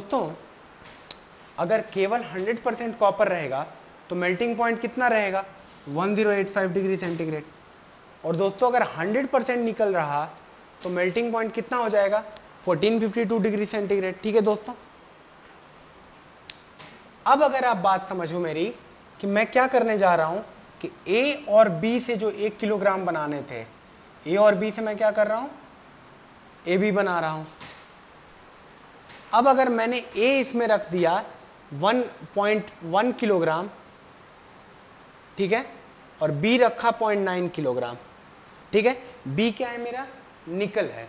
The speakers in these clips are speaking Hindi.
दोस्तों अगर केवल 100% कॉपर रहेगा तो मेल्टिंग पॉइंट कितना रहेगा 1085 डिग्री सेंटीग्रेड। और दोस्तों अगर 100% निकल रहा तो मेल्टिंग पॉइंट कितना हो जाएगा 1452 डिग्री सेंटीग्रेड। ठीक है दोस्तों, अब अगर आप बात समझो मेरी कि मैं क्या करने जा रहा हूं कि ए और बी से जो 1 किलोग्राम बनाने थे, ए और बी से मैं क्या कर रहा हूं ए बी बना रहा हूं। अब अगर मैंने ए इसमें रख दिया 1.1 किलोग्राम, ठीक है, और बी रखा 0.9 किलोग्राम, ठीक है, बी क्या है मेरा निकल है।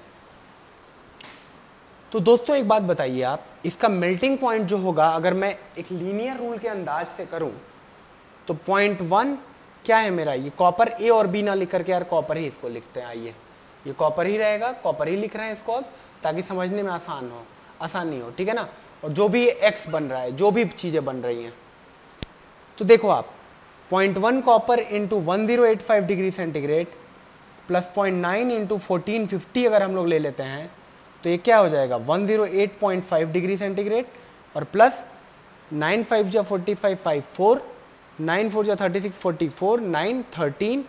तो दोस्तों एक बात बताइए आप, इसका मेल्टिंग पॉइंट जो होगा अगर मैं एक लीनियर रूल के अंदाज से करूं तो 0.1 क्या है मेरा, ये कॉपर, ए और बी ना लिख करके यार कॉपर ही इसको लिखते हैं, आइए ये कॉपर ही रहेगा, कॉपर ही लिख रहे हैं इसको अब, ताकि समझने में आसानी हो, ठीक है ना। और जो भी एक्स बन रहा है, जो भी चीजें बन रही हैं, तो देखो आप 0.1 copper into 1085 degree centigrade plus 0.9 into 1450 अगर हम लोग ले लेते हैं तो ये क्या हो जाएगा 108.5 डिग्री सेंटीग्रेड और प्लस 9 5 जा 45 5 4 9 4 जा 36 44 9 13,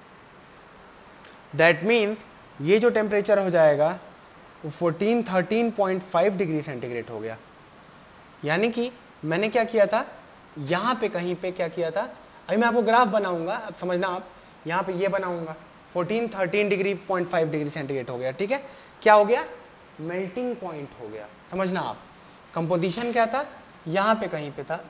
दैट मीन्स ये जो टेम्परेचर हो जाएगा वो 13.5 डिग्री सेंटीग्रेड हो गया। यानी कि मैंने क्या किया था, यहाँ पे कहीं पे क्या किया था, अभी मैं आपको ग्राफ बनाऊंगा, अब समझना आप, यहाँ पे ये बनाऊंगा 13 डिग्री 0.5 डिग्री सेंटीग्रेड हो गया, ठीक है, क्या हो गया मेल्टिंग पॉइंट हो गया। समझना आप, कंपोजिशन क्या था, यहाँ पे कहीं पे था,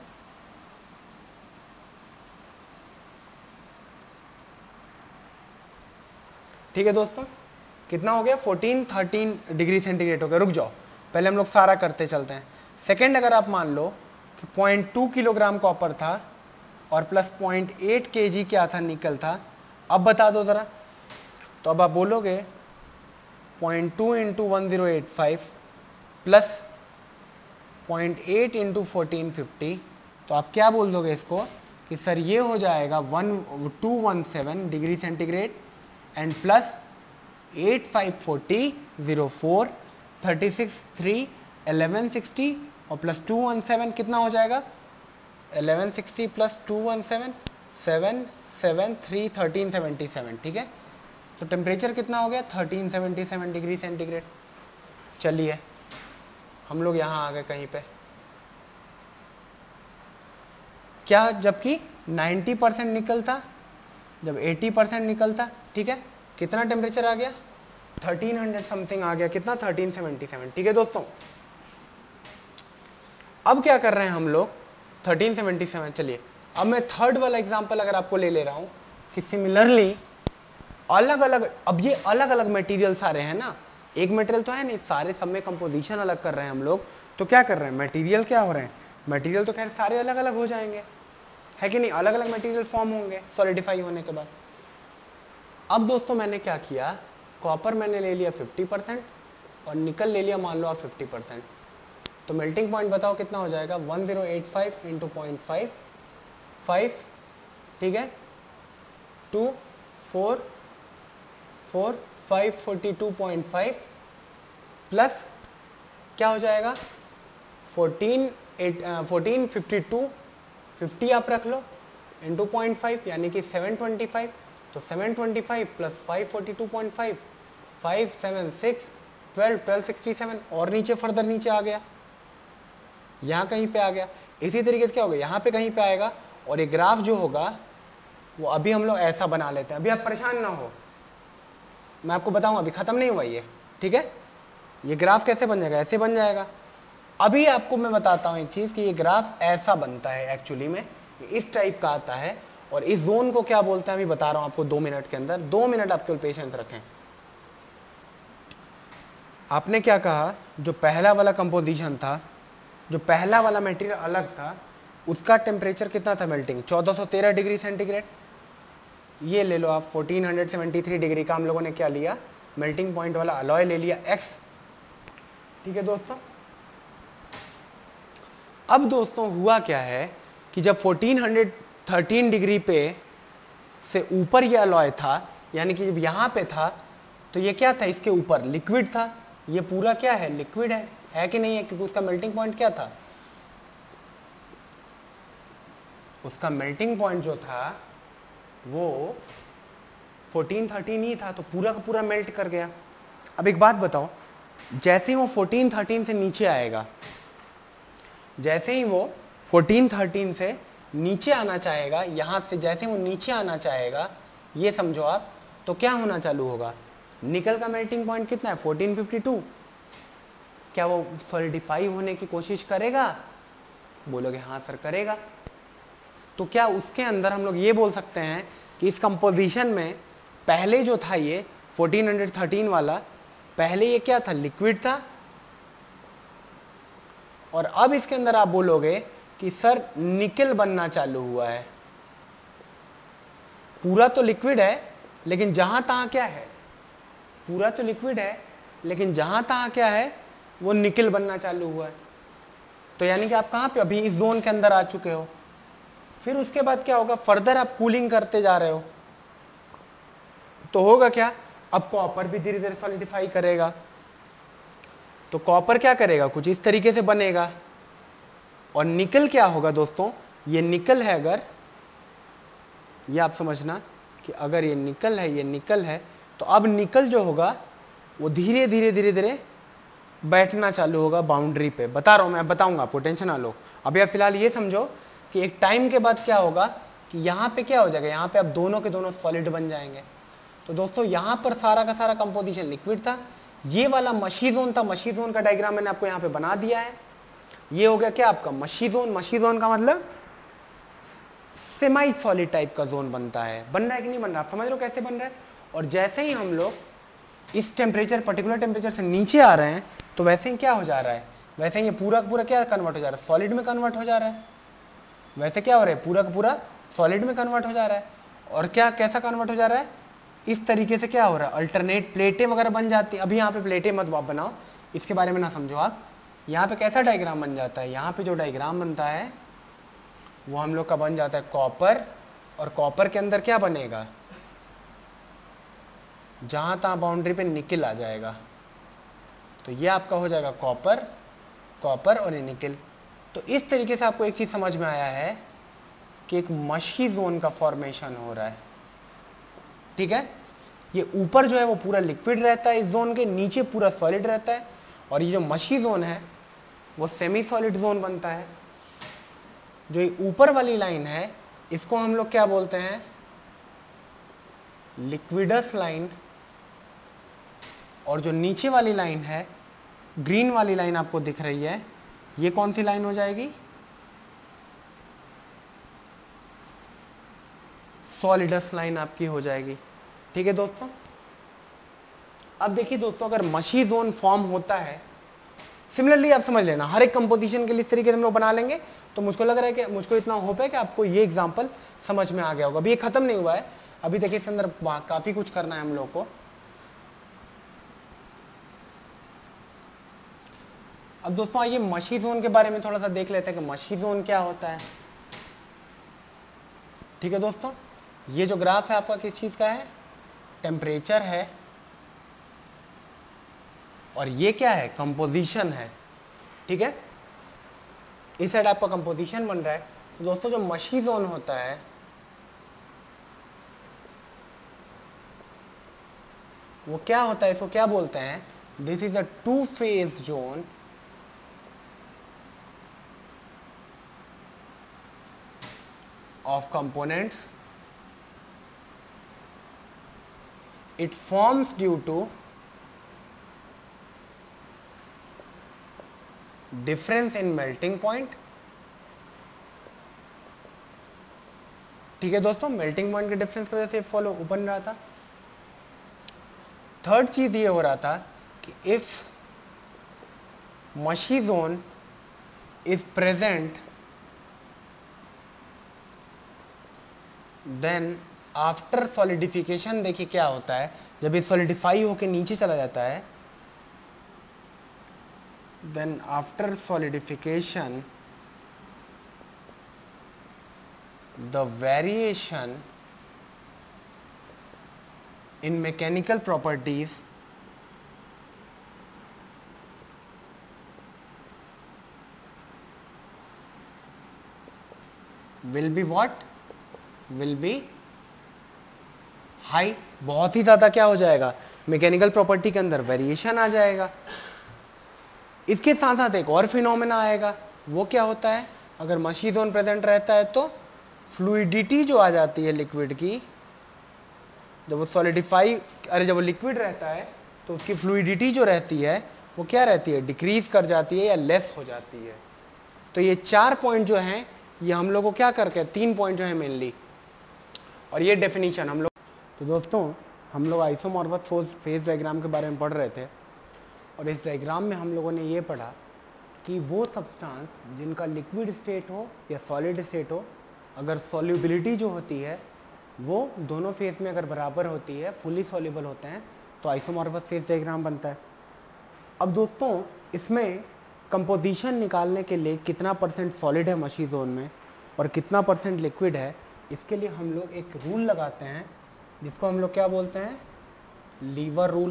ठीक है दोस्तों, कितना हो गया 13 डिग्री सेंटीग्रेड हो गया। रुक जाओ, पहले हम लोग सारा करते चलते हैं। सेकेंड, अगर आप मान लो कि 0.2 किलोग्राम कॉपर था और प्लस 0.8 kg क्या था निकल था, अब बता दो ज़रा, तो अब आप बोलोगे 0.2 इंटू 1085 प्लस 0.8 इंटू 1450, तो आप क्या बोल दोगे इसको कि सर ये हो जाएगा 1217 डिग्री सेंटीग्रेड एंड प्लस 8540 04 36 3 1160 और प्लस 217 कितना हो जाएगा 1160 प्लस 217 7 7 3 1377, ठीक है। तो टेम्परेचर कितना हो गया 1377 डिग्री सेंटीग्रेड। चलिए हम लोग यहाँ आ गए कहीं पे, क्या, जबकि 90% निकलता, जब 80% निकलता, ठीक है, कितना टेम्परेचर आ गया 1300 समथिंग आ गया, कितना 1377, ठीक है दोस्तों। अब क्या कर रहे हैं हम लोग 1377। चलिए अब मैं थर्ड वाला एग्जांपल अगर आपको ले रहा हूं कि सिमिलरली अलग अलग, अब ये अलग अलग मटेरियल सारे हैं ना, एक मटेरियल तो है नहीं, सारे सब में कंपोजिशन अलग कर रहे हैं हम लोग, तो क्या कर रहे हैं मटेरियल क्या हो रहे हैं, मटेरियल तो खैर सारे अलग अलग हो जाएंगे, है कि नहीं, अलग अलग मटेरियल फॉर्म होंगे सॉलिडिफाई होने के बाद। अब दोस्तों मैंने क्या किया, कॉपर मैंने ले लिया 50% और निकल ले लिया मान लो आप 50%, तो मेल्टिंग पॉइंट बताओ कितना हो जाएगा 1085 इंटू 0.5, ठीक है, 2 4 4 542.5 प्लस क्या हो जाएगा 1452 50 आप रख लो इंटू 0.5 यानी कि 725, तो 725 प्लस 542.5 576 12 1267 और नीचे फर्दर नीचे आ गया, यहाँ कहीं पे आ गया। इसी तरीके से क्या होगा यहाँ पे कहीं पे आएगा, और ये ग्राफ जो होगा वो अभी हम लोग ऐसा बना लेते हैं, अभी आप परेशान ना हो, मैं आपको बताऊंगा, अभी खत्म नहीं हुआ ये, ठीक है। ये ग्राफ कैसे बन जाएगा, ऐसे बन जाएगा। अभी आपको मैं बताता हूँ एक चीज़ कि ये ग्राफ ऐसा बनता है एक्चुअली में, इस टाइप का आता है, और इस जोन को क्या बोलते हैं अभी बता रहा हूँ आपको 2 मिनट के अंदर, 2 मिनट आप केवल पेशेंस रखें। आपने क्या कहा, जो पहला वाला कंपोजिशन था, जो पहला वाला मटेरियल अलग था, उसका टेम्परेचर कितना था मेल्टिंग 1413 डिग्री सेंटीग्रेड। ये ले लो आप 1473 डिग्री का हम लोगों ने क्या लिया मेल्टिंग पॉइंट वाला अलॉय ले लिया एक्स, ठीक है दोस्तों। अब दोस्तों हुआ क्या है कि जब 1413 डिग्री पे से ऊपर ये अलॉय था, यानी कि जब यहाँ पे था तो ये क्या था, इसके ऊपर लिक्विड था, ये पूरा क्या है लिक्विड है, है कि नहीं है, क्योंकि उसका मेल्टिंग पॉइंट क्या था, उसका मेल्टिंग पॉइंट जो था वो 1413 ही था, तो पूरा का पूरा मेल्ट कर गया। अब एक बात बताओ, जैसे ही वो 1413 से नीचे आएगा, जैसे ही वो 1413 से नीचे आना चाहेगा, यहाँ से जैसे वो नीचे आना चाहेगा, ये समझो आप, तो क्या होना चालू होगा, निकल का मेल्टिंग पॉइंट कितना है 1452, क्या वो सॉलिडिफाई होने की कोशिश करेगा, बोलोगे हाँ सर करेगा। तो क्या उसके अंदर हम लोग ये बोल सकते हैं कि इस कंपोजिशन में पहले जो था ये 1413 वाला, पहले ये क्या था, लिक्विड था, और अब इसके अंदर आप बोलोगे कि सर निकल बनना चालू हुआ है। पूरा तो लिक्विड है लेकिन जहां तहां क्या है, पूरा तो लिक्विड है लेकिन जहां तहां क्या है, वो निकल बनना चालू हुआ है। तो यानी कि आप कहां पे, अभी इस जोन के अंदर आ चुके हो। फिर उसके बाद क्या होगा, फर्दर आप कूलिंग करते जा रहे हो, तो होगा क्या, अब कॉपर भी धीरे धीरे सॉलिडिफाई करेगा। तो कॉपर क्या करेगा, कुछ इस तरीके से बनेगा, और निकल क्या होगा दोस्तों, ये निकल है, अगर ये आप समझना कि अगर ये निकल है, ये निकल है, तो अब निकल जो होगा वो धीरे धीरे धीरे धीरे बैठना चालू होगा बाउंड्री पे। बता रहा हूँ मैं, बताऊंगा आपको, टेंशन ना लो। अभी आप फिलहाल ये समझो कि एक टाइम के बाद क्या होगा कि यहाँ पे क्या हो जाएगा, यहाँ पे अब दोनों के दोनों सॉलिड बन जाएंगे। तो दोस्तों यहाँ पर सारा का सारा कंपोजिशन लिक्विड था, ये वाला मशी जोन था, मशी जोन का डायग्राम मैंने आपको यहाँ पे बना दिया है। ये हो गया क्या आपका मशी जोन, मशी जोन का मतलब सेमी सॉलिड टाइप का जोन बनता है। बन रहा है कि नहीं बन रहा, आप समझ लो कैसे बन रहा है। और जैसे ही हम लोग इस टेम्परेचर, पर्टिकुलर टेम्परेचर से नीचे आ रहे हैं, तो वैसे ही क्या हो जा रहा है, वैसे ही ये पूरा का पूरा क्या कन्वर्ट हो जा रहा है, सॉलिड में कन्वर्ट हो जा रहा है। वैसे क्या हो रहा है, पूरा का पूरा सॉलिड में कन्वर्ट हो जा रहा है। और क्या, कैसा कन्वर्ट हो जा रहा है, इस तरीके से क्या हो रहा है, अल्टरनेट प्लेटें वगैरह बन जाती है। अभी यहाँ पे प्लेटें मत बनाओ, इसके बारे में ना समझो आप। यहाँ पे कैसा डायग्राम बन जाता है, यहाँ पे जो डायग्राम बनता है वो हम लोग का बन जाता है कॉपर, और कॉपर के अंदर क्या बनेगा, जहाँ तहाँ बाउंड्री पे निकल आ जाएगा। तो ये आपका हो जाएगा कॉपर, कॉपर और ये निकल। तो इस तरीके से आपको एक चीज़ समझ में आया है कि एक मशी जोन का फॉर्मेशन हो रहा है। ठीक है, ये ऊपर जो है वो पूरा लिक्विड रहता है, इस जोन के नीचे पूरा सॉलिड रहता है, और ये जो मशी जोन है वो सेमी सॉलिड जोन बनता है। जो ये ऊपर वाली लाइन है इसको हम लोग क्या बोलते हैं, लिक्विडस लाइन, और जो नीचे वाली लाइन है, ग्रीन वाली लाइन आपको दिख रही है, ये कौन सी लाइन हो जाएगी, सॉलिडस लाइन आपकी हो जाएगी। ठीक है दोस्तों, अब देखिए दोस्तों, अगर मशी जोन फॉर्म होता है, सिमिलरली आप समझ लेना, हर एक कंपोजिशन के लिए इस तरीके से हम लोग बना लेंगे। तो मुझको लग रहा है कि, मुझको इतना होप है कि आपको ये एग्जांपल समझ में आ गया होगा। अभी ये खत्म नहीं हुआ है, अभी देखिए इसके अंदर काफी कुछ करना है हम लोग को। अब दोस्तों आइए मशी जोन के बारे में थोड़ा सा देख लेते हैं कि मशी जोन क्या होता है। ठीक है दोस्तों, ये जो ग्राफ है आपका किस चीज का है, टेम्परेचर है, और ये क्या है, कंपोजिशन है। ठीक है, इस साइड आपका कंपोजिशन बन रहा है। तो दोस्तों जो मशी जोन होता है वो क्या होता है, इसको क्या बोलते हैं, this is a two phase zone of components. It forms due to difference in melting point. ठीक है दोस्तों, मेल्टिंग पॉइंट के डिफरेंस की वजह से फॉलो बन रहा था। थर्ड चीज ये हो रहा था कि if mushy zone is present then after solidification, देखिए क्या होता है, जब ये सॉलिडिफाई होके नीचे चला जाता है, then after solidification the variation in mechanical properties will be what, will be high. बहुत ही ज़्यादा क्या हो जाएगा, मैकेनिकल प्रॉपर्टी के अंदर वेरिएशन आ जाएगा। इसके साथ साथ एक और फिनोमेना आएगा, वो क्या होता है, अगर मशी जोन प्रेजेंट रहता है तो फ्लूइडिटी जो आ जाती है लिक्विड की, जब वो सॉलिडिफाई, जब वो लिक्विड रहता है तो उसकी फ्लूइडिटी जो रहती है वो क्या रहती है, डिक्रीज कर जाती है या लेस हो जाती है। तो ये 4 पॉइंट जो हैं ये हम लोग को क्या करके, 3 पॉइंट जो है मेनली, और ये डेफिनेशन हम लोग। तो दोस्तों हम लोग आइसोमॉर्फस फेज डायग्राम के बारे में पढ़ रहे थे, और इस डायग्राम में हम लोगों ने ये पढ़ा कि वो सब्सटेंस जिनका लिक्विड स्टेट हो या सॉलिड स्टेट हो, अगर सॉल्युबिलिटी जो होती है वो दोनों फेज में अगर बराबर होती है, फुली सॉल्युबल होते हैं, तो आइसोमॉर्फस फेज डायग्राम बनता है। अब दोस्तों इसमें कंपोजिशन निकालने के लिए कितना परसेंट सॉलिड है मशी जोन में और कितना परसेंट लिक्विड है, इसके लिए हम लोग एक रूल लगाते हैं जिसको हम लोग क्या बोलते हैं, लीवर रूल।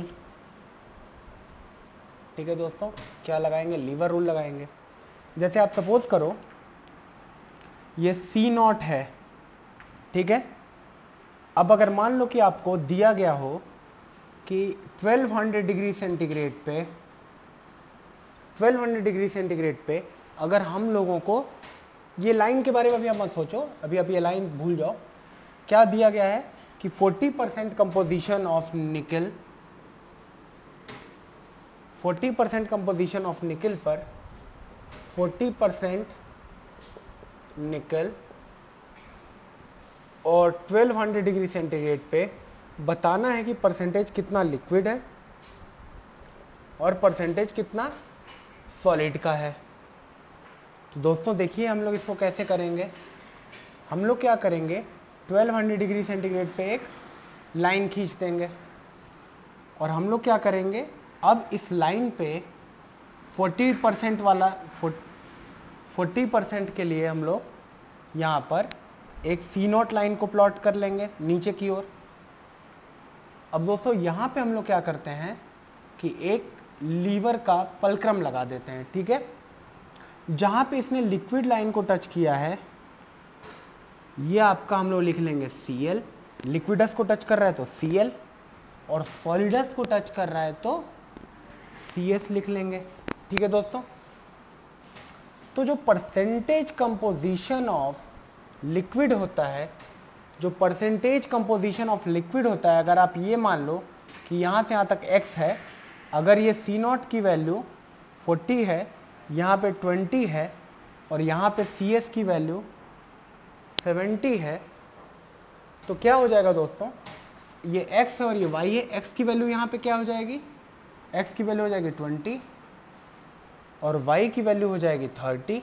ठीक है दोस्तों, क्या लगाएंगे, लीवर रूल लगाएंगे। जैसे आप सपोज करो ये C0 है, ठीक है। अब अगर मान लो कि आपको दिया गया हो कि 1200 डिग्री सेंटीग्रेड पे, 1200 डिग्री सेंटीग्रेड पे अगर हम लोगों को, ये लाइन के बारे में अभी आप मत सोचो, अभी आप ये लाइन भूल जाओ, क्या दिया गया है कि 40% कंपोजिशन ऑफ निकल, 40% कंपोजिशन ऑफ निकल पर 40% निकल और 1200 डिग्री सेंटीग्रेड पे बताना है कि परसेंटेज कितना लिक्विड है और परसेंटेज कितना सॉलिड का है। तो दोस्तों देखिए हम लोग इसको कैसे करेंगे, हम लोग क्या करेंगे, 1200 डिग्री सेंटीग्रेड पे एक लाइन खींच देंगे और हम लोग क्या करेंगे, अब इस लाइन पे 40% वाला 40% के लिए हम लोग यहाँ पर एक C0 लाइन को प्लॉट कर लेंगे नीचे की ओर। अब दोस्तों यहाँ पे हम लोग क्या करते हैं कि एक लीवर का फलक्रम लगा देते हैं, ठीक है। जहाँ पे इसने लिक्विड लाइन को टच किया है ये आपका हम लोग लिख लेंगे Cl, लिक्विडस को टच कर रहा है तो Cl, और सॉलिडस को टच कर रहा है तो Cs लिख लेंगे, ठीक है दोस्तों। तो जो परसेंटेज कंपोजिशन ऑफ लिक्विड होता है, जो परसेंटेज कंपोजिशन ऑफ लिक्विड होता है, अगर आप ये मान लो कि यहाँ से यहाँ तक x है, अगर ये C0 की वैल्यू 40 है, यहाँ पे 20 है और यहाँ पे Cs की वैल्यू 70 है, तो क्या हो जाएगा दोस्तों, ये x है और ये y है, x की वैल्यू यहाँ पे क्या हो जाएगी, x की वैल्यू हो जाएगी 20 और y की वैल्यू हो जाएगी 30।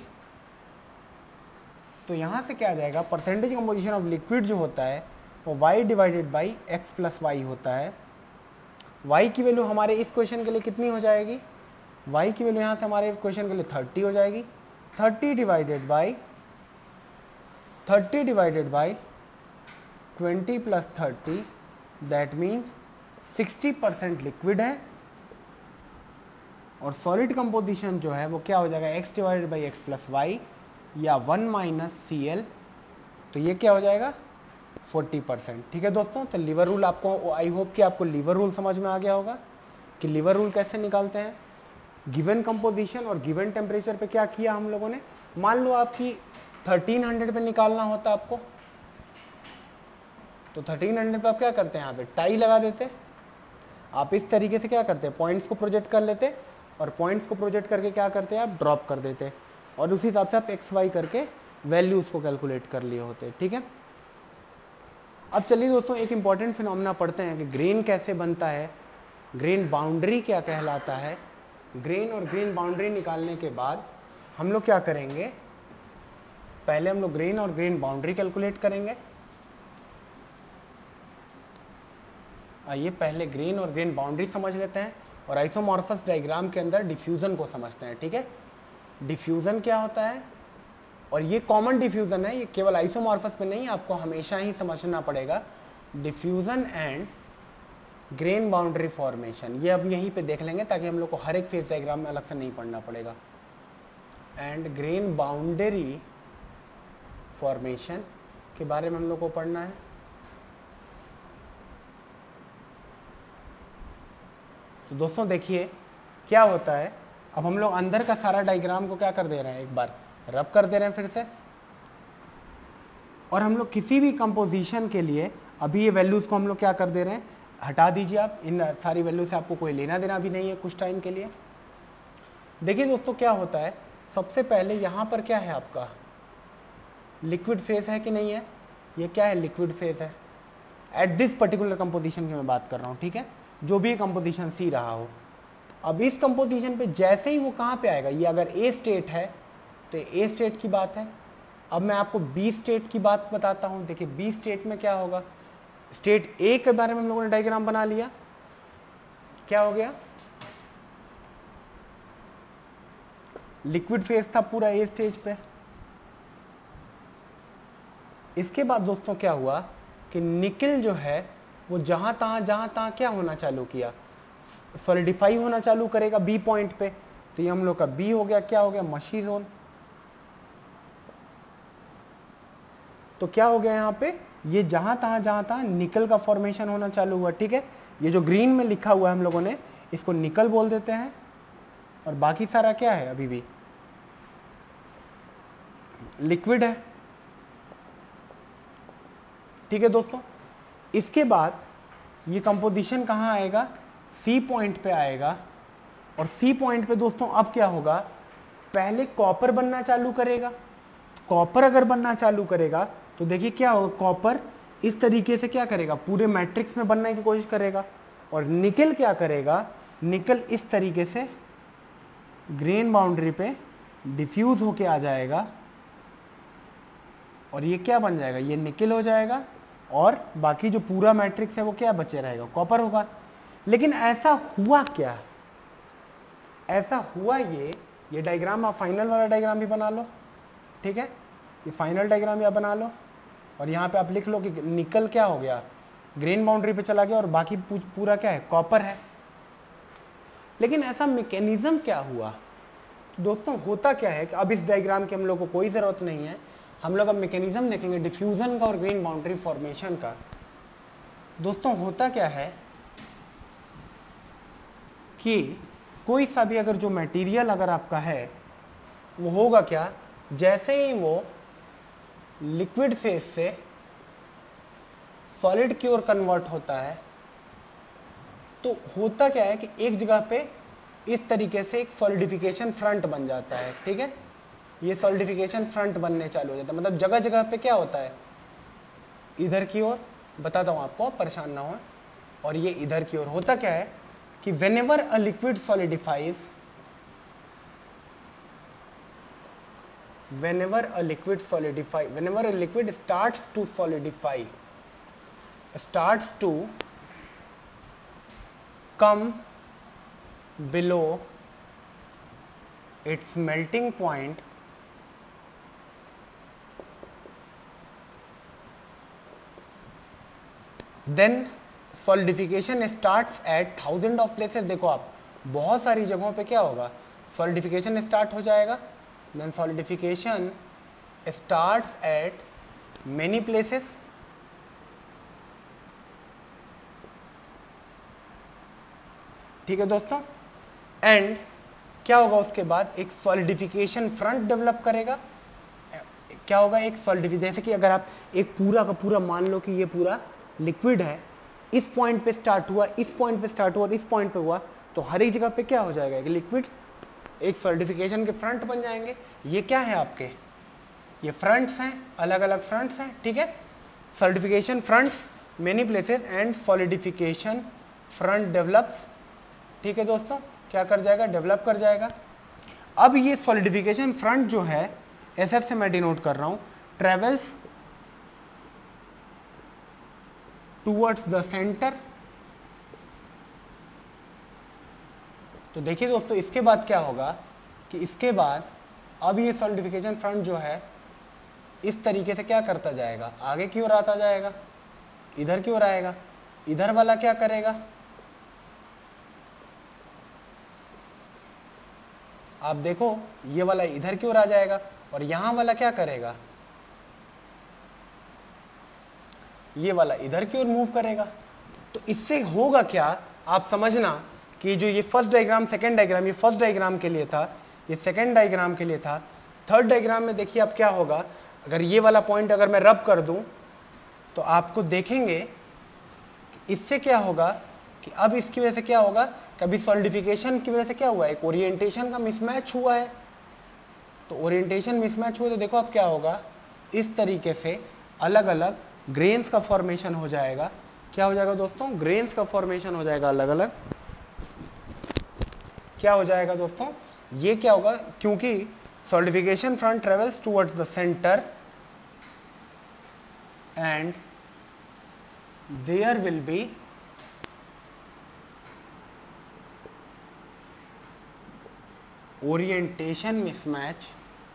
तो यहाँ से क्या आ जाएगा, परसेंटेज कंपोजिशन ऑफ लिक्विड जो होता है वो y divided by x plus Y होता है। y की वैल्यू हमारे इस क्वेश्चन के लिए कितनी हो जाएगी, y की वैल्यू यहाँ से हमारे क्वेश्चन के लिए 30 हो जाएगी। 30 divided by 20 plus 30, that means 60% liquid है और सॉलिड कंपोजिशन जो है वो क्या हो जाएगा, x divided by X plus Y या 1 माइनस Cl, तो ये क्या हो जाएगा 40%। ठीक है दोस्तों, तो लीवर रूल आपको, आई होप कि आपको लीवर रूल समझ में आ गया होगा कि लीवर रूल कैसे निकालते हैं। गिवन कंपोजिशन और गिवन टेम्परेचर पे क्या किया हम लोगों ने, मान लो आपकी 1300 पे निकालना होता आपको, तो 1300 पे आप क्या करते हैं, यहाँ पे टाई लगा देते। आप इस तरीके से क्या करते हैं, पॉइंट्स को प्रोजेक्ट कर लेते और पॉइंट्स को प्रोजेक्ट करके क्या करते हैं, आप ड्रॉप कर देते और उसी हिसाब से आप एक्स वाई करके वैल्यूज को कैलकुलेट कर लिए होते। ठीक है, अब चलिए दोस्तों एक इंपॉर्टेंट फिनोमेना पढ़ते हैं कि ग्रेन कैसे बनता है, ग्रेन बाउंड्री क्या कहलाता है। ग्रेन और ग्रेन बाउंड्री निकालने के बाद हम लोग क्या करेंगे, पहले हम लोग ग्रेन और ग्रेन बाउंड्री कैलकुलेट करेंगे। आइए पहले ग्रेन और ग्रेन बाउंड्री समझ लेते हैं और आइसोमॉर्फस डायग्राम के अंदर डिफ्यूजन को समझते हैं। ठीक है, डिफ्यूजन क्या होता है, और ये कॉमन डिफ्यूजन है, ये केवल आइसोमॉर्फस में नहीं, आपको हमेशा ही समझना पड़ेगा। Diffusion and grain boundary formation, ये अब यहीं पे देख लेंगे ताकि हम लोग को हर एक फेज डायग्राम में अलग से नहीं पढ़ना पड़ेगा। एंड ग्रेन बाउंड्री फॉर्मेशन के बारे में हम लोग को पढ़ना है। तो दोस्तों देखिए क्या होता है, अब हम लोग अंदर का सारा डायग्राम को क्या कर दे रहे हैं, एक बार रब कर दे रहे हैं फिर से। और हम लोग किसी भी कंपोजिशन के लिए अभी ये वैल्यूज़ को हम लोग क्या कर दे रहे हैं, हटा दीजिए आप, इन सारी वैल्यू से आपको कोई लेना देना भी नहीं है कुछ टाइम के लिए। देखिए दोस्तों क्या होता है, सबसे पहले यहाँ पर क्या है आपका लिक्विड फेज है कि नहीं है, ये क्या है लिक्विड फेज है एट दिस पर्टिकुलर कंपोजिशन की मैं बात कर रहा हूँ, ठीक है, जो भी कंपोजिशन सी रहा हो। अब इस कंपोजिशन पे जैसे ही वो कहाँ पे आएगा, ये अगर ए स्टेट है तो ए स्टेट की बात है। अब मैं आपको बी स्टेट की बात बताता हूँ। देखिए बी स्टेट में क्या होगा, स्टेट ए के बारे में हम लोगों ने डायग्राम बना लिया, क्या हो गया, लिक्विड फेज था पूरा ए स्टेज पे। इसके बाद दोस्तों क्या हुआ कि निकल जो है वो जहां तहां क्या होना चालू किया, सॉलिडिफाई होना चालू करेगा बी पॉइंट पे। तो ये हम लोग का बी हो गया, क्या हो गया, मशी जोन। तो क्या हो गया यहाँ पे, ये जहां तहां निकल का फॉर्मेशन होना चालू हुआ, ठीक है। ये जो ग्रीन में लिखा हुआ है हम लोगों ने इसको निकल बोल देते हैं, और बाकी सारा क्या है अभी भी लिक्विड है, ठीक है दोस्तों। इसके बाद ये कंपोजिशन कहाँ आएगा, सी पॉइंट पे आएगा। और सी पॉइंट पे दोस्तों अब क्या होगा, पहले कॉपर बनना चालू करेगा। कॉपर अगर बनना चालू करेगा तो देखिए क्या होगा, कॉपर इस तरीके से क्या करेगा, पूरे मैट्रिक्स में बनने की कोशिश करेगा। और निकल क्या करेगा, निकल इस तरीके से ग्रेन बाउंड्री पे डिफ्यूज होके आ जाएगा, और ये क्या बन जाएगा, ये निकल हो जाएगा। और बाकी जो पूरा मैट्रिक्स है वो क्या बचे रहेगा, कॉपर होगा। लेकिन ऐसा हुआ क्या, ऐसा हुआ ये डायग्राम आप फाइनल वाला डायग्राम भी बना लो, ठीक है, ये फाइनल डायग्राम या बना लो। और यहाँ पे आप लिख लो कि निकल क्या हो गया, ग्रेन बाउंड्री पे चला गया, और बाकी पूरा क्या है, कॉपर है। लेकिन ऐसा मैकेनिज्म क्या हुआ, तो दोस्तों होता क्या है कि अब इस डायग्राम की हम लोग को कोई ज़रूरत नहीं है, हम लोग अब मैकेनिज्म देखेंगे डिफ्यूज़न का और ग्रेन बाउंड्री फॉर्मेशन का। दोस्तों होता क्या है कि कोई सा भी अगर जो मटेरियल अगर आपका है वो होगा क्या, जैसे ही वो लिक्विड फेज से सॉलिड की ओर कन्वर्ट होता है तो होता क्या है कि एक जगह पे इस तरीके से एक सॉलिडिफिकेशन फ्रंट बन जाता है, ठीक है। ये सॉलिडिफिकेशन फ्रंट बनने चालू हो जाता है, मतलब जगह जगह पे क्या होता है, इधर की ओर, बताता हूँ आपको, परेशान ना हो। और ये इधर की ओर होता क्या है कि whenever a liquid solidifies, whenever a liquid starts to solidify, starts to come below its melting point, then solidification starts at 1000 of places. देखो आप बहुत सारी जगहों पे क्या होगा, सॉलिडिफिकेशन स्टार्ट हो जाएगा, then solidification starts at many places, ठीक है दोस्तों। एंड क्या होगा उसके बाद, एक सॉलिडिफिकेशन फ्रंट डेवलप करेगा। क्या होगा, एक सॉलिडिफिकेशन, जैसे कि अगर आप एक पूरा का पूरा मान लो कि ये पूरा लिक्विड है, इस पॉइंट पे स्टार्ट हुआ, इस पॉइंट पे स्टार्ट हुआ और इस पॉइंट पे हुआ, तो हर एक जगह पे क्या हो जाएगा, एक लिक्विड, एक सॉलिडिफिकेशन के फ्रंट बन जाएंगे। ये क्या है आपके, ये फ्रंट्स हैं, अलग अलग फ्रंट्स हैं, ठीक है। Solidification fronts many places and solidification front develops, ठीक है दोस्तों, क्या कर जाएगा, डेवलप कर जाएगा। अब ये सॉलिडिफिकेशन फ्रंट जो है, SF से मैं डिनोट कर रहा हूँ, ट्रेवल्स टूवर्ड्स द सेंटर। तो देखिए दोस्तों इसके बाद क्या होगा कि इसके बाद अब ये सॉलिडिफिकेशन फ्रंट जो है इस तरीके से क्या करता जाएगा, आगे की ओर आता जाएगा, इधर की ओर आएगा। इधर वाला क्या करेगा, आप देखो ये वाला इधर की ओर आ जाएगा, और यहाँ वाला क्या करेगा, ये वाला इधर की ओर मूव करेगा। तो इससे होगा क्या, आप समझना कि जो ये फर्स्ट डायग्राम सेकंड डायग्राम, ये फर्स्ट डायग्राम के लिए था, ये सेकंड डायग्राम के लिए था। थर्ड डायग्राम में देखिए अब क्या होगा, अगर ये वाला पॉइंट अगर मैं रब कर दूं तो आपको देखेंगे कि इससे क्या होगा कि अब इसकी वजह से क्या होगा, कभी सॉलिडिफिकेशन की वजह से क्या हुआ, एक ओरिएंटेशन का मिसमैच हुआ है। तो ओरिएंटेशन मिसमैच हुआ तो देखो अब क्या होगा, इस तरीके से अलग अलग ग्रेन्स का फॉर्मेशन हो जाएगा। क्या हो जाएगा दोस्तों, ग्रेन्स का फॉर्मेशन हो जाएगा अलग अलग। क्या हो जाएगा दोस्तों, ये क्या होगा, क्योंकि solidification front travels towards the centre and there will be orientation mismatch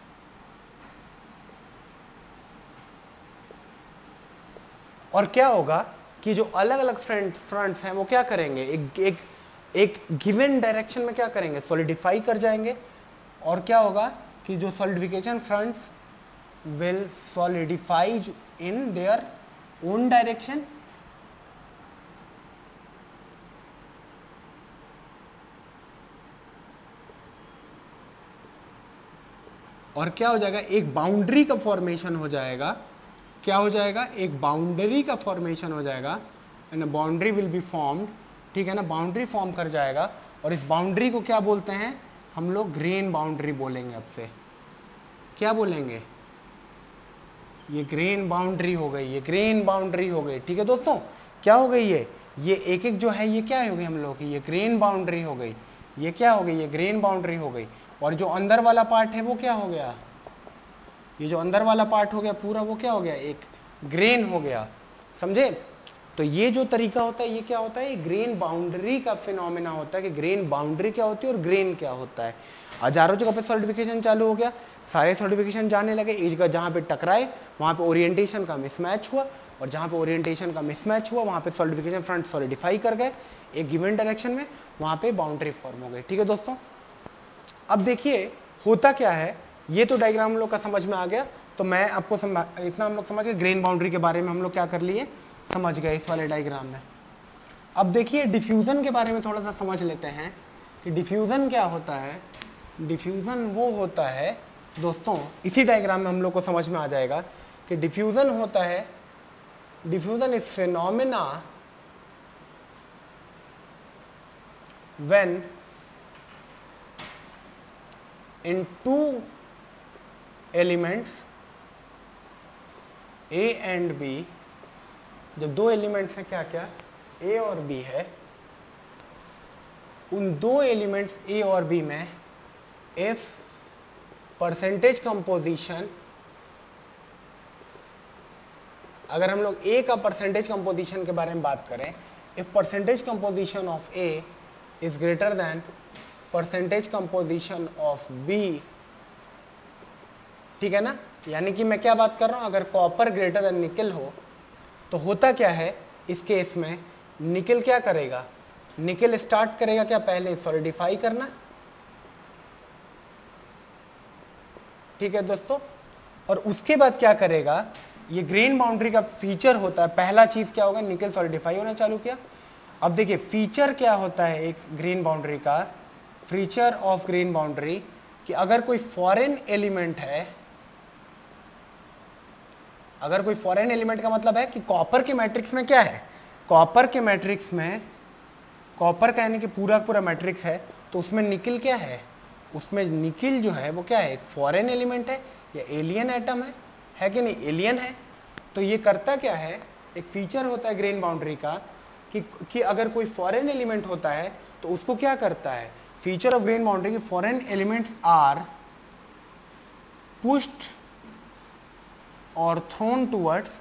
और क्या होगा कि जो अलग अलग फ्रंट्स हैं वो क्या करेंगे, एक गिवन डायरेक्शन में क्या करेंगे, सॉलिडिफाई कर जाएंगे। और क्या होगा कि जो solidification fronts will solidify in their own direction और क्या हो जाएगा, एक बाउंड्री का फॉर्मेशन हो जाएगा। क्या हो जाएगा, एक बाउंड्री का फॉर्मेशन हो जाएगा and boundary will be formed, ठीक है ना, बाउंड्री फॉर्म कर जाएगा। और इस बाउंड्री को क्या बोलते हैं हम लोग, ग्रेन बाउंड्री बोलेंगे। अब से क्या बोलेंगे, ये ग्रेन बाउंड्री हो गई, ये ग्रेन बाउंड्री हो गई, ठीक है दोस्तों। क्या हो गई ये एक एक जो है ये क्या हो गई हम लोग की, ये ग्रेन बाउंड्री हो गई। ये क्या हो गई, ये ग्रेन बाउंड्री हो गई। और जो अंदर वाला पार्ट है वो क्या हो गया, ये जो अंदर वाला पार्ट हो गया पूरा, वो क्या हो गया, एक ग्रेन हो गया। समझे। तो ये जो तरीका होता है ये क्या होता है, ये ग्रेन बाउंड्री का फिनोमेना होता है कि ग्रेन बाउंड्री क्या होती है और ग्रेन क्या होता है। हजारों जगह पे सॉलिडिफिकेशन चालू हो गया, सारे सॉलिडिफिकेशन जाने लगे, एक जगह जहाँ पे टकराए वहाँ पे ओरिएंटेशन का मिसमैच हुआ, और जहाँ पे ओरिएंटेशन का मिसमैच हुआ वहाँ पे सॉलिडिफिकेशन फ्रंट सॉलिडिफाई कर गए एक गिवन डायरेक्शन में, वहाँ पे बाउंड्री फॉर्म हो गई। ठीक है दोस्तों। अब देखिए होता क्या है, ये तो डायग्राम हम लोग का समझ में आ गया। तो मैं आपको इतना हम लोग समझ गए, ग्रेन बाउंड्री के बारे में हम लोग क्या कर लिए, समझ गए इस वाले डायग्राम में। अब देखिए डिफ्यूज़न के बारे में थोड़ा सा समझ लेते हैं कि डिफ्यूज़न क्या होता है। डिफ्यूज़न वो होता है दोस्तों, इसी डायग्राम में हम लोग को समझ में आ जाएगा कि डिफ्यूज़न होता है, diffusion is phenomena when in two elements A and B, जब दो एलिमेंट्स हैं क्या क्या, A और B है, उन दो एलिमेंट्स A और B में if परसेंटेज कंपोजिशन, अगर हम लोग A का परसेंटेज कंपोजिशन के बारे में बात करें, if percentage composition of A is greater than percentage composition of B, ठीक है ना। यानी कि मैं क्या बात कर रहा हूं, अगर कॉपर ग्रेटर देन निकल हो तो होता क्या है इस केस में, निकल क्या करेगा, निकल स्टार्ट करेगा क्या, पहले सॉलिडिफाई करना, ठीक है दोस्तों। और उसके बाद क्या करेगा, ये ग्रेन बाउंड्री का फीचर होता है, पहला चीज क्या होगा, निकल सॉलिडिफाई होना चालू किया। अब देखिए फीचर क्या होता है एक ग्रेन बाउंड्री का, फीचर ऑफ ग्रेन बाउंड्री कि अगर कोई फॉरेन एलिमेंट है, अगर कोई फॉरेन एलिमेंट का मतलब है कि कॉपर के मैट्रिक्स में क्या है, कॉपर के मैट्रिक्स में, कॉपर का यानी कि पूरा पूरा मैट्रिक्स है, तो उसमें निकल क्या है, उसमें निकल जो है वो क्या है, एक फॉरेन एलिमेंट है या एलियन एटम है कि नहीं, एलियन है। तो ये करता क्या है, एक फीचर होता है ग्रेन बाउंड्री का कि अगर कोई फॉरेन एलिमेंट होता है तो उसको क्या करता है, फीचर ऑफ ग्रेन बाउंड्री की फॉरेन एलिमेंट्स आर पुश्ड और थ्रोन टुवर्ड्स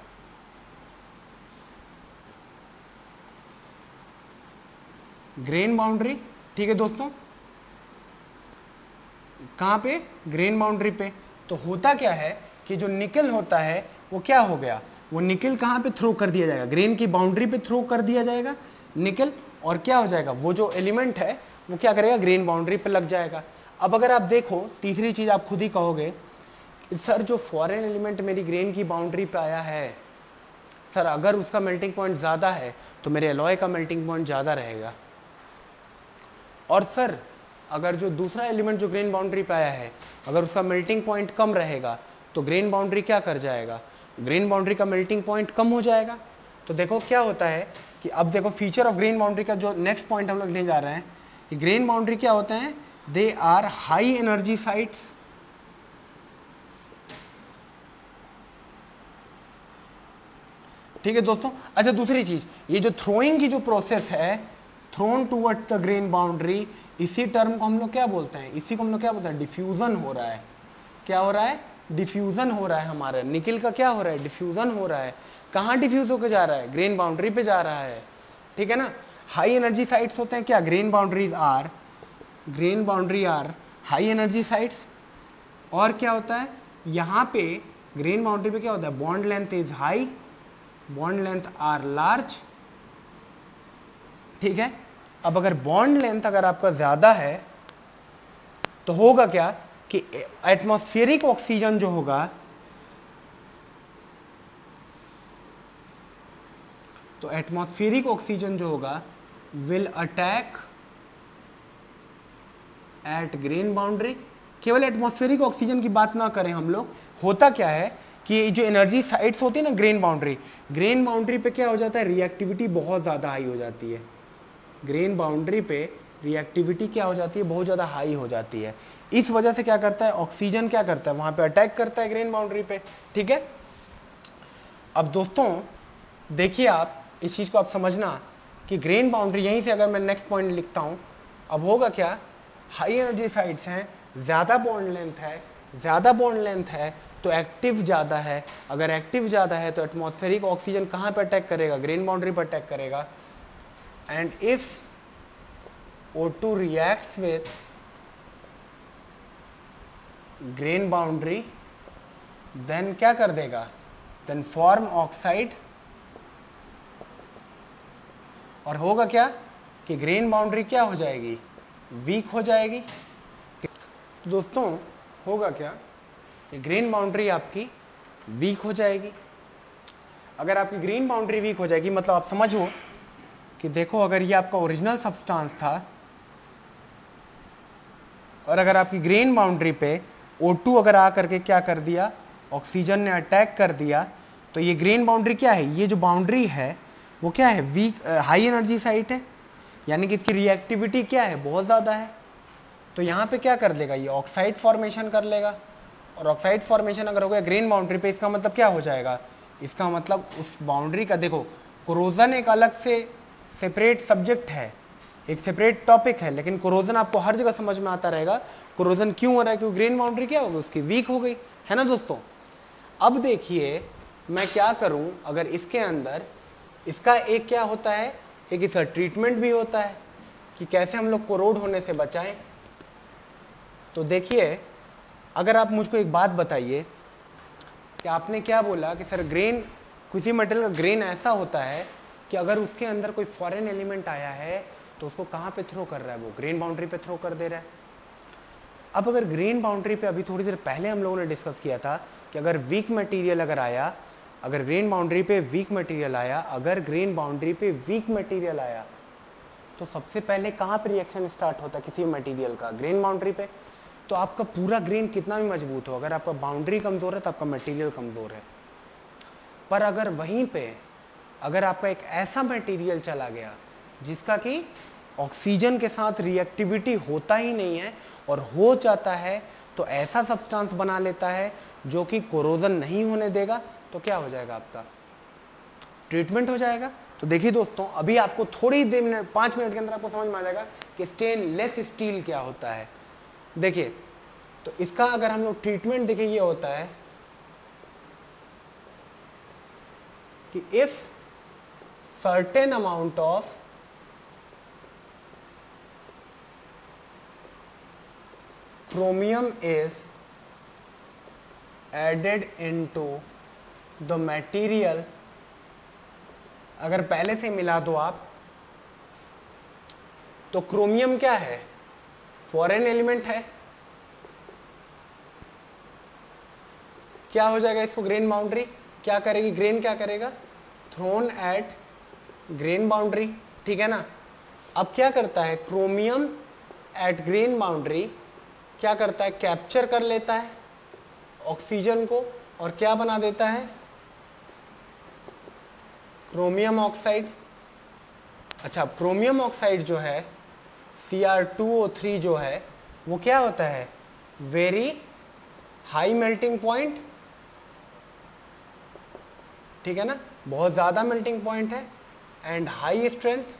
ग्रेन बाउंड्री, ठीक है दोस्तों। कहां पे, ग्रेन बाउंड्री पे। तो होता क्या है कि जो निकल होता है वो क्या हो गया, वो निकल कहां पे थ्रो कर दिया जाएगा, ग्रेन की बाउंड्री पे थ्रो कर दिया जाएगा निकल, और क्या हो जाएगा, वो जो एलिमेंट है वो क्या करेगा, ग्रेन बाउंड्री पे लग जाएगा। अब अगर आप देखो तीसरी चीज आप खुद ही कहोगे कि सर जो फॉरेन एलिमेंट मेरी ग्रेन की बाउंड्री पे आया है, सर अगर उसका मेल्टिंग पॉइंट ज़्यादा है तो मेरे एलॉय का मेल्टिंग पॉइंट ज़्यादा रहेगा। और सर अगर जो दूसरा एलिमेंट जो ग्रेन बाउंड्री पे आया है अगर उसका मेल्टिंग पॉइंट कम रहेगा तो ग्रेन बाउंड्री क्या कर जाएगा, ग्रेन बाउंड्री का मेल्टिंग पॉइंट कम हो जाएगा। तो देखो क्या होता है कि अब देखो फीचर ऑफ ग्रेन बाउंड्री का जो नेक्स्ट पॉइंट हम लोग लेने जा रहे हैं कि ग्रेन बाउंड्री क्या होते हैं, they are high energy sites, ठीक है दोस्तों। अच्छा दूसरी चीज, ये जो थ्रोइंग की जो प्रोसेस है, thrown toward the grain boundary, इसी टर्म को हम लोग क्या बोलते हैं, इसी को हम लोग क्या बोलते हैं, डिफ्यूजन हो रहा है। क्या हो रहा है, डिफ्यूजन हो रहा है। हमारे निकल का क्या हो रहा है, डिफ्यूजन हो रहा है। कहाँ डिफ्यूज होकर जा रहा है, ग्रेन बाउंड्री पे जा रहा है, ठीक है ना। हाई एनर्जी साइट्स होते हैं क्या, grain boundary are high energy sites. और क्या होता है यहाँ पे ग्रेन बाउंड्री पे क्या होता है, bond length is high, bond length are large, ठीक है। अब अगर बॉन्ड लेंथ अगर आपका ज्यादा है तो होगा क्या कि एटमॉस्फेरिक ऑक्सीजन जो होगा, तो एटमॉस्फेरिक ऑक्सीजन जो होगा will attack at grain boundary. केवल एटमॉस्फेरिक ऑक्सीजन की बात ना करें हम लोग, होता क्या है कि जो एनर्जी साइट्स होती है ना ग्रेन बाउंड्री पे क्या हो जाता है, रिएक्टिविटी बहुत ज़्यादा हाई हो जाती है। ग्रेन बाउंड्री पे रिएक्टिविटी क्या हो जाती है, बहुत ज़्यादा हाई हो जाती है। इस वजह से क्या करता है, ऑक्सीजन क्या करता है, वहाँ पे अटैक करता है ग्रेन बाउंड्री पे, ठीक है। अब दोस्तों देखिए आप इस चीज़ को आप समझना कि ग्रेन बाउंड्री, यहीं से अगर मैं नेक्स्ट पॉइंट लिखता हूँ, अब होगा क्या, हाई एनर्जी साइट्स हैं, ज़्यादा बॉन्ड लेंथ है तो एक्टिव ज़्यादा है। अगर एक्टिव ज़्यादा है तो एटमॉस्फेरिक ऑक्सीजन कहाँ पे अटैक करेगा, ग्रेन बाउंड्री पर अटैक करेगा। And if O2 reacts with grain boundary then क्या कर देगा, देन फॉर्म ऑक्साइड। और होगा क्या कि ग्रेन बाउंड्री क्या हो जाएगी, वीक हो जाएगी। तो दोस्तों होगा क्या, ग्रेन बाउंड्री आपकी वीक हो जाएगी। अगर आपकी ग्रेन बाउंड्री वीक हो जाएगी मतलब आप समझो कि देखो अगर ये आपका ओरिजिनल सब्सटेंस था और अगर आपकी ग्रेन बाउंड्री पे O2 अगर आ करके क्या कर दिया, ऑक्सीजन ने अटैक कर दिया, तो ये ग्रेन बाउंड्री क्या है, ये जो बाउंड्री है वो क्या है, वीक हाई एनर्जी साइट है, यानी कि इसकी रिएक्टिविटी क्या है, बहुत ज़्यादा है। तो यहाँ पे क्या कर लेगा, ये ऑक्साइड फॉर्मेशन कर लेगा। और ऑक्साइड फॉर्मेशन अगर हो गया ग्रेन बाउंड्री पे, इसका मतलब क्या हो जाएगा, इसका मतलब उस बाउंड्री का, देखो कोरोजन एक अलग से सेपरेट सब्जेक्ट है, एक सेपरेट टॉपिक है, लेकिन कोरोजन आपको हर जगह समझ में आता रहेगा। कोरोजन क्यों हो रहा है, क्योंकि ग्रेन बाउंड्री क्या हो गई, उसकी वीक हो गई, है ना दोस्तों। अब देखिए मैं क्या करूं, अगर इसके अंदर इसका एक क्या होता है, एक इसका ट्रीटमेंट भी होता है कि कैसे हम लोग कोरोड होने से बचाएं। तो देखिए अगर आप मुझको एक बात बताइए कि आपने क्या बोला कि सर ग्रेन, किसी मटेरियल का ग्रेन ऐसा होता है कि अगर उसके अंदर कोई फॉरेन एलिमेंट आया है तो उसको कहाँ पे थ्रो कर रहा है, वो ग्रेन बाउंड्री पे थ्रो कर दे रहा है। अब अगर ग्रेन बाउंड्री पे, अभी थोड़ी देर पहले हम लोगों ने डिस्कस किया था कि अगर वीक मटेरियल अगर आया, अगर ग्रेन बाउंड्री पे वीक मटेरियल आया, अगर ग्रेन बाउंड्री पे वीक मटेरियल आया तो सबसे पहले कहाँ पे रिएक्शन स्टार्ट होता है किसी मटेरियल का, ग्रेन बाउंड्री पे। तो आपका पूरा ग्रेन कितना भी मजबूत हो, अगर आपका बाउंड्री कमज़ोर है तो आपका मटेरियल कमज़ोर है। पर अगर वहीं पे अगर आपका एक ऐसा मटेरियल चला गया जिसका कि ऑक्सीजन के साथ रिएक्टिविटी होता ही नहीं है और हो जाता है, तो ऐसा सब्सटेंस बना लेता है जो कि कोरोजन नहीं होने देगा, तो क्या हो जाएगा, आपका ट्रीटमेंट हो जाएगा। तो देखिए दोस्तों अभी आपको थोड़ी देर में 5 मिनट के अंदर आपको समझ में आ जाएगा कि स्टेनलेस स्टील क्या होता है। देखिए तो इसका अगर हम लोग ट्रीटमेंट देखिए, ये होता है कि if certain amount of chromium is added into the material, अगर पहले से मिला दो आप, तो क्रोमियम क्या है, फॉरेन एलिमेंट है, क्या हो जाएगा इसको, ग्रेन बाउंड्री क्या करेगी, ग्रेन क्या करेगा, थ्रोन एट ग्रेन बाउंड्री, ठीक है ना। अब क्या करता है क्रोमियम एट ग्रेन बाउंड्री, क्या करता है कैप्चर कर लेता है ऑक्सीजन को और क्या बना देता है क्रोमियम ऑक्साइड। अच्छा, क्रोमियम ऑक्साइड जो है Cr2O3 जो है वो क्या होता है वेरी हाई मेल्टिंग पॉइंट, ठीक है ना, बहुत ज्यादा मेल्टिंग पॉइंट है एंड हाई स्ट्रेंथ।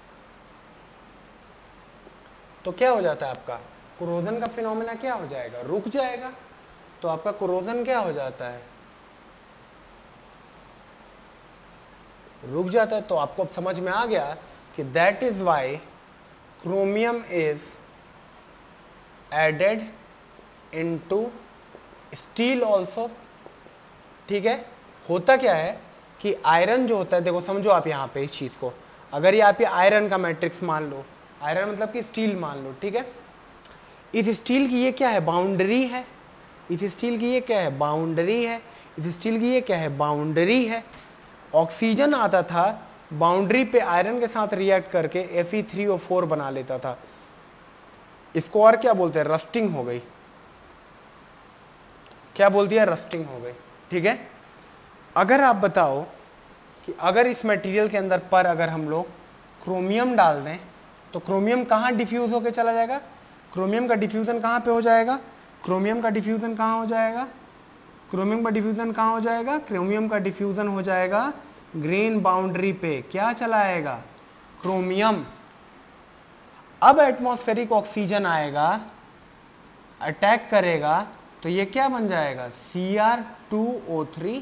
तो क्या हो जाता है आपका कोरोजन का फिनोमेना क्या हो जाएगा, रुक जाएगा। तो आपका कोरोजन क्या हो जाता है, रुक जाता है। तो आपको अब समझ में आ गया कि that is why chromium is added into steel also, ठीक है। होता क्या है कि आयरन जो होता है, देखो समझो आप यहाँ पे इस चीज को, अगर ये आप ये आयरन का मैट्रिक्स मान लो, आयरन मतलब कि स्टील मान लो, ठीक है। इस स्टील की ये क्या है बाउंड्री है, इस स्टील की ये क्या है बाउंड्री है, इस स्टील की ये क्या है बाउंड्री है। ऑक्सीजन आता था बाउंड्री पे आयरन के साथ रिएक्ट करके Fe3O4 बना लेता था। इसको और क्या बोलते हैं रस्टिंग हो गई, क्या बोल दिया रस्टिंग हो गई, ठीक है। अगर आप बताओ कि अगर इस मटेरियल के अंदर पर अगर हम लोग क्रोमियम डाल दें तो क्रोमियम कहाँ डिफ्यूज होकर चला जाएगा, क्रोमियम का डिफ्यूजन कहाँ पे हो जाएगा, क्रोमियम का डिफ्यूजन कहाँ हो जाएगा, क्रोमियम का डिफ्यूजन कहाँ हो जाएगा, क्रोमियम का डिफ्यूजन हो जाएगा ग्रेन बाउंड्री पे, क्या चला आएगा क्रोमियम। अब एटमॉस्फेरिक ऑक्सीजन आएगा अटैक करेगा तो ये क्या बन जाएगा Cr2O3।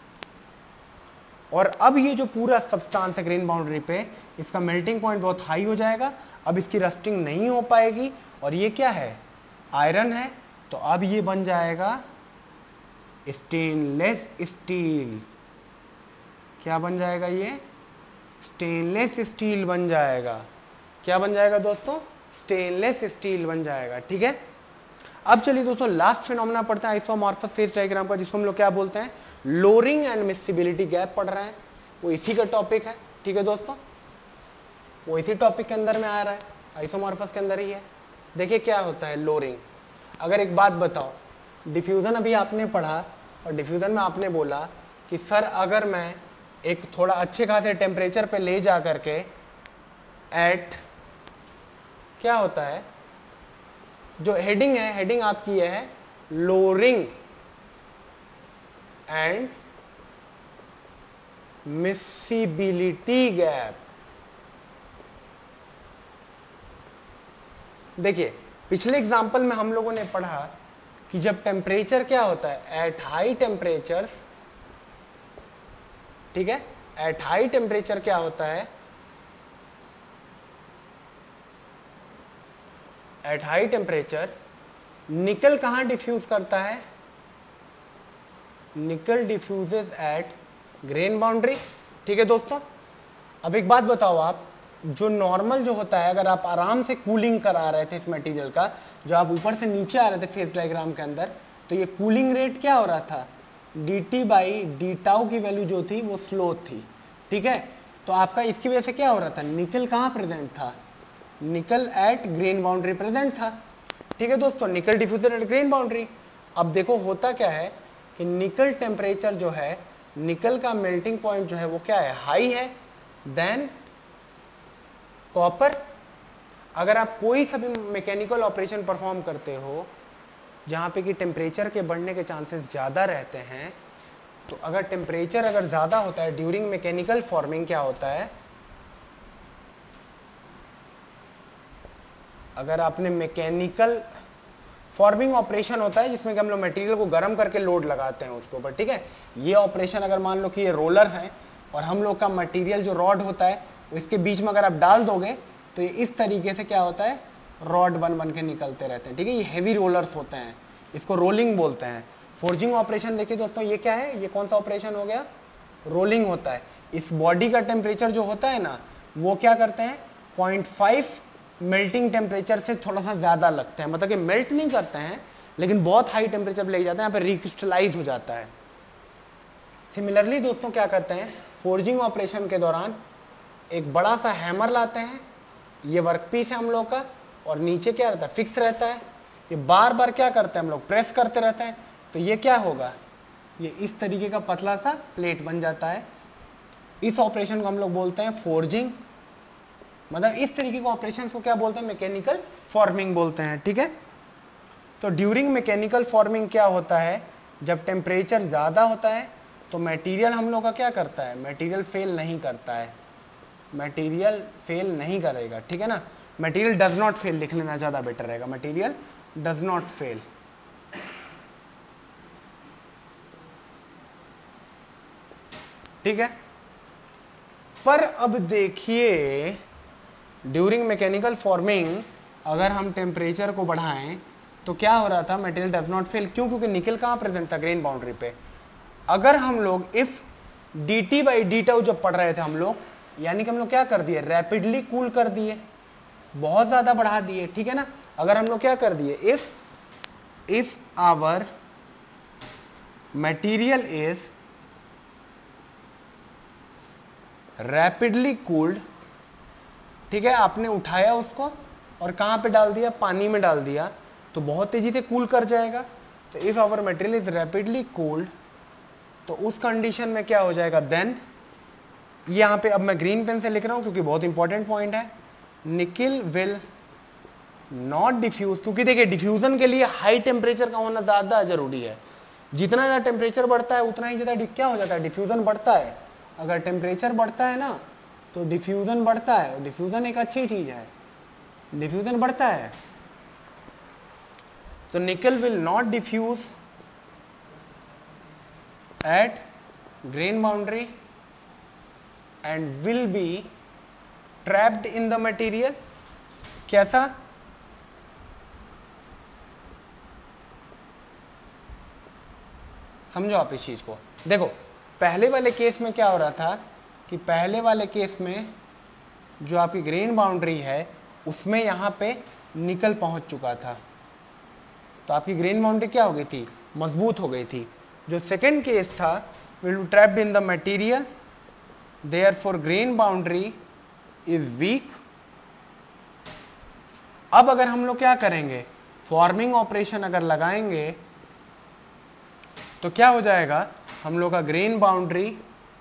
और अब ये जो पूरा सब्सटेंस है ग्रेन बाउंड्री पे, इसका मेल्टिंग पॉइंट बहुत हाई हो जाएगा, अब इसकी रस्टिंग नहीं हो पाएगी। और ये क्या है आयरन है, तो अब ये बन जाएगा स्टेनलेस स्टील। क्या बन जाएगा ये स्टेनलेस स्टील बन जाएगा। क्या बन जाएगा दोस्तों स्टेनलेस स्टील बन जाएगा, ठीक है। अब चलिए दोस्तों लास्ट फिनोमेना पढ़ते हैं आइसोमॉर्फस फेज डायग्राम का, जिसको हम लोग क्या बोलते हैं लोरिंग एंड मिसिबिलिटी गैप पढ़ रहे हैं। वो इसी का टॉपिक है, ठीक है दोस्तों, वो इसी टॉपिक के अंदर में आ रहा है, आइसोमॉर्फस के अंदर ही है। देखिए क्या होता है लोरिंग। अगर एक बात बताओ, डिफ्यूजन अभी आपने पढ़ा और डिफ्यूजन में आपने बोला कि सर अगर मैं एक थोड़ा अच्छे खासे टेम्परेचर पे ले जा करके एट क्या होता है जो हेडिंग है, हेडिंग आपकी ये है लोरिंग एंड मिसिबिलिटी गैप। देखिए पिछले एग्जांपल में हम लोगों ने पढ़ा कि जब टेम्परेचर क्या होता है एट हाई टेम्परेचर्स, ठीक है, एट हाई टेम्परेचर क्या होता है, एट हाई टेम्परेचर निकल कहां डिफ्यूज करता है, निकल डिफ्यूजेस एट ग्रेन बाउंड्री, ठीक है दोस्तों। अब एक बात बताओ आप, जो नॉर्मल जो होता है, अगर आप आराम से कूलिंग करा रहे थे इस मटेरियल का, जो आप ऊपर से नीचे आ रहे थे फेज डायग्राम के अंदर, तो ये कूलिंग रेट क्या हो रहा था dt/d की वैल्यू जो थी वो स्लो थी, ठीक है। तो आपका इसकी वजह से क्या हो रहा था निकल कहाँ प्रेजेंट था, निकल एट ग्रेन बाउंड्री प्रेजेंट था, ठीक है दोस्तों, निकल डिफ्यूजन एट ग्रेन बाउंड्री। अब देखो होता क्या है कि निकल टेम्परेचर जो है, निकल का मेल्टिंग पॉइंट जो है वो क्या है हाई है देन कॉपर। अगर आप कोई सा भी मैकेनिकल ऑपरेशन परफॉर्म करते हो जहाँ पे कि टेम्परेचर के बढ़ने के चांसेस ज़्यादा रहते हैं, तो अगर टेम्परेचर अगर ज़्यादा होता है ड्यूरिंग मैकेनिकल फॉर्मिंग क्या होता है, अगर आपने मैकेनिकल फॉर्मिंग ऑपरेशन होता है जिसमें कि हम लोग मटेरियल को गर्म करके लोड लगाते हैं उसके ऊपर, ठीक है। ये ऑपरेशन अगर मान लो कि ये रोलर है और हम लोग का मटेरियल जो रॉड होता है इसके बीच में अगर आप डाल दोगे तो ये इस तरीके से क्या होता है रॉड बन बन के निकलते रहते हैं, ठीक है। ये हैवी रोलर्स होते हैं, इसको रोलिंग बोलते हैं। फोर्जिंग ऑपरेशन देखिए दोस्तों, ये क्या है, ये कौन सा ऑपरेशन हो गया, रोलिंग होता है। इस बॉडी का टेम्परेचर जो होता है ना वो क्या करते हैं 0.5 मेल्टिंग टेम्परेचर से थोड़ा सा ज़्यादा लगते हैं, मतलब कि मेल्ट नहीं करते हैं लेकिन बहुत हाई टेम्परेचर पे ले जाते हैं, यहाँ पे रिक्रिस्टलाइज हो जाता है। सिमिलरली दोस्तों क्या करते हैं फोर्जिंग ऑपरेशन के दौरान एक बड़ा सा हैमर लाते हैं, ये वर्कपीस है हम लोग का, और नीचे क्या रहता है, फिक्स रहता है। ये बार बार क्या करते हैं हम लोग, प्रेस करते रहते हैं, तो ये क्या होगा, ये इस तरीके का पतला सा प्लेट बन जाता है। इस ऑपरेशन को हम लोग बोलते हैं फोर्जिंग, मतलब इस तरीके के ऑपरेशंस को क्या बोलते हैं, मैकेनिकल फॉर्मिंग बोलते हैं। ठीक है, तो ड्यूरिंग मैकेनिकल फॉर्मिंग क्या होता है, जब टेम्परेचर ज़्यादा होता है तो मटेरियल हम लोग का क्या करता है, मटेरियल फेल नहीं करता है, मटेरियल फेल नहीं करेगा। ठीक है ना, मटेरियल डज नॉट फेल लिख लेना ज़्यादा बेटर रहेगा, मटेरियल डज नॉट फेल। ठीक है, पर अब देखिए ड्यूरिंग मैकेनिकल फॉर्मिंग अगर हम टेम्परेचर को बढ़ाएं तो क्या हो रहा था, मटेरियल डज नॉट फेल। क्यों, क्योंकि निकल कहाँ प्रेजेंट था, ग्रेन बाउंड्री पे। अगर हम लोग if dt by d tau जब पढ़ रहे थे हम लोग, यानी कि हम लोग क्या कर दिए, रैपिडली कूल कर दिए, बहुत ज़्यादा बढ़ा दिए। ठीक है ना, अगर हम लोग क्या कर दिए, if our material is rapidly cooled, ठीक है, आपने उठाया उसको और कहाँ पे डाल दिया, पानी में डाल दिया, तो बहुत तेजी से कूल कर जाएगा। तो if our material is rapidly cooled, तो उस कंडीशन में क्या हो जाएगा, देन यहाँ पे अब मैं ग्रीन पेन से लिख रहा हूँ क्योंकि बहुत इंपॉर्टेंट पॉइंट है, निकल विल नॉट डिफ्यूज। क्योंकि देखिए डिफ्यूजन के लिए हाई टेम्परेचर का होना ज़्यादा जरूरी है, जितना ज़्यादा टेम्परेचर बढ़ता है उतना ही ज़्यादा क्या हो जाता है, डिफ्यूजन बढ़ता है। अगर टेम्परेचर बढ़ता है ना तो डिफ्यूजन बढ़ता है, और डिफ्यूजन एक अच्छी चीज़ है, डिफ्यूजन बढ़ता है। तो nickel will not diffuse at grain boundary and will be trapped in the material. कैसा, समझो आप इस चीज को। देखो पहले वाले केस में क्या हो रहा था कि पहले वाले केस में जो आपकी ग्रेन बाउंड्री है उसमें यहाँ पे निकल पहुँच चुका था, तो आपकी ग्रेन बाउंड्री क्या हो गई थी, मजबूत हो गई थी। जो सेकेंड केस था, will be trapped in the material, therefore grain boundary is weak. अब अगर हम लोग क्या करेंगे, फॉर्मिंग ऑपरेशन अगर लगाएंगे तो क्या हो जाएगा, हम लोग का ग्रेन बाउंड्री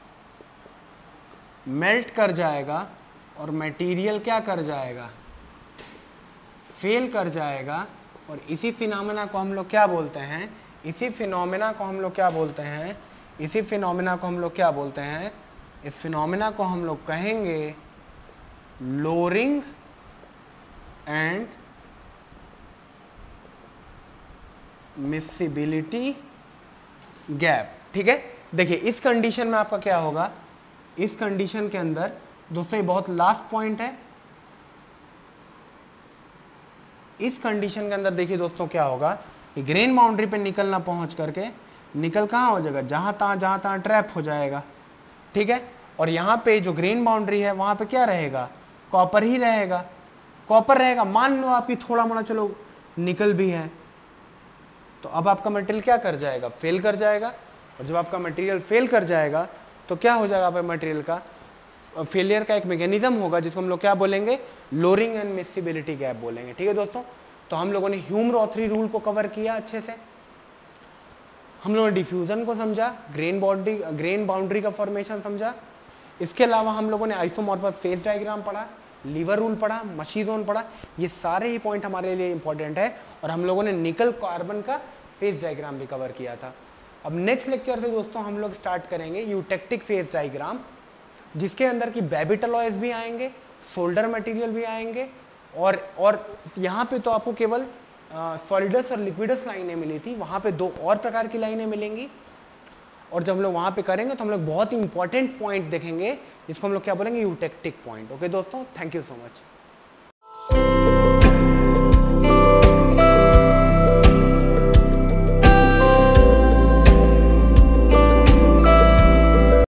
मेल्ट कर जाएगा और मटेरियल क्या कर जाएगा, फेल कर जाएगा। और इसी फिनोमेना को हम लोग क्या बोलते हैं, इसी फिनोमेना को हम लोग क्या बोलते हैं, इसी फिनोमेना को हम लोग क्या बोलते हैं, इस फिनोमेना को हम लोग कहेंगे लोअरिंग एंड मिसिबिलिटी गैप। ठीक है, देखिए इस कंडीशन में आपका क्या होगा, इस कंडीशन के अंदर दोस्तों ये बहुत लास्ट पॉइंट है, इस कंडीशन के अंदर देखिए दोस्तों क्या होगा कि ग्रेन बाउंड्री पे निकल ना पहुंच करके निकल कहाँ हो जाएगा, जहां तहां ट्रैप हो जाएगा। ठीक है, और यहाँ पे जो ग्रेन बाउंड्री है वहां पे क्या रहेगा, कॉपर ही रहेगा, कॉपर रहेगा। मान लो आपकी थोड़ा मोड़ा चलो निकल भी है, तो अब आपका मटेरियल क्या कर जाएगा, फेल कर जाएगा। और जब आपका मटेरियल फेल कर जाएगा तो क्या हो जाएगा, आपके मटेरियल का फेलियर का एक मैकेनिज्म होगा जिसको हम लोग क्या बोलेंगे, लोअरिंग एंड मिसिबिलिटी गैप बोलेंगे। ठीक है दोस्तों, तो हम लोगों ने ह्यूम-रॉथरी रूल को कवर किया अच्छे से, हम लोगों ने डिफ्यूजन को समझा, ग्रेन बाउंड्री का फॉर्मेशन समझा। इसके अलावा हम लोगों ने आइसोमॉर्फस फेज डायग्राम पढ़ा, लीवर रूल पढ़ा, मशी जोन पढ़ा। ये सारे ही पॉइंट हमारे लिए इंपॉर्टेंट है, और हम लोगों ने निकल कार्बन का फेज डायग्राम भी कवर किया था। अब नेक्स्ट लेक्चर से दोस्तों हम लोग स्टार्ट करेंगे यूटेक्टिक फेज डायग्राम, जिसके अंदर की बेबिट अलॉयज भी आएंगे, सोल्डर मटेरियल भी आएंगे, और यहाँ पे तो आपको केवल सॉलिडस और लिक्विडस लाइनें मिली थी, वहाँ पे दो और प्रकार की लाइनें मिलेंगी। और जब हम लोग वहाँ पे करेंगे तो हम लोग बहुत ही इंपॉर्टेंट पॉइंट देखेंगे जिसको हम लोग क्या बोलेंगे, यूटेक्टिक पॉइंट। ओके दोस्तों, थैंक यू सो मच।